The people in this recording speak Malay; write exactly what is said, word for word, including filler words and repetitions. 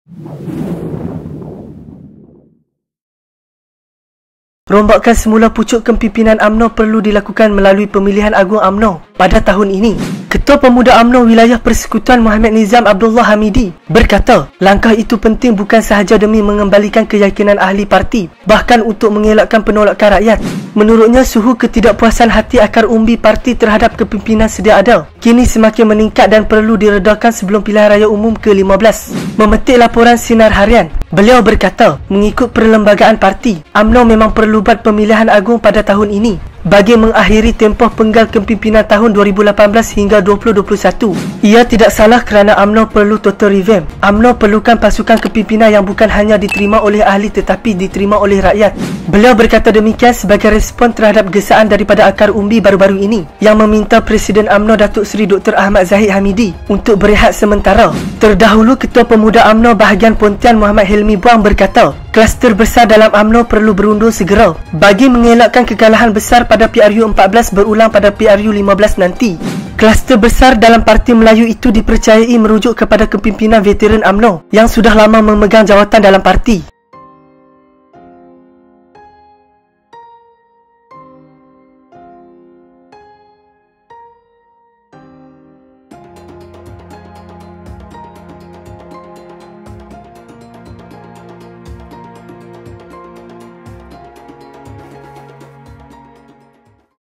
Rombakan semula pucuk kepimpinan U M N O perlu dilakukan melalui pemilihan agung U M N O pada tahun ini. Ketua Pemuda U M N O Wilayah Persekutuan Mohamed Nizham Abdullah Hamidi berkata, langkah itu penting bukan sahaja demi mengembalikan keyakinan ahli parti, bahkan untuk mengelakkan penolakan rakyat. Menurutnya, suhu ketidakpuasan hati akar umbi parti terhadap kepimpinan sedia ada kini semakin meningkat dan perlu diredakan sebelum pilihan raya umum ke lima belas. Memetik laporan Sinar Harian, beliau berkata, mengikut perlembagaan parti, U M N O memang perlu buat pemilihan agung pada tahun ini bagi mengakhiri tempoh penggal kepimpinan tahun dua ribu lapan belas hingga dua ribu dua puluh satu. Ia tidak salah kerana U M N O perlu total revamp. U M N O perlukan pasukan kepimpinan yang bukan hanya diterima oleh ahli tetapi diterima oleh rakyat. Beliau berkata demikian sebagai respon terhadap gesaan daripada akar umbi baru-baru ini yang meminta Presiden U M N O Datuk Seri Doktor Ahmad Zahid Hamidi untuk berehat sementara. Terdahulu, Ketua Pemuda U M N O bahagian Pontian Muhammad Hilmi Buang berkata, kluster besar dalam U M N O perlu berundur segera bagi mengelakkan kekalahan besar pada P R U empat belas berulang pada P R U lima belas nanti. Kluster besar dalam Parti Melayu itu dipercayai merujuk kepada kepimpinan veteran U M N O yang sudah lama memegang jawatan dalam parti.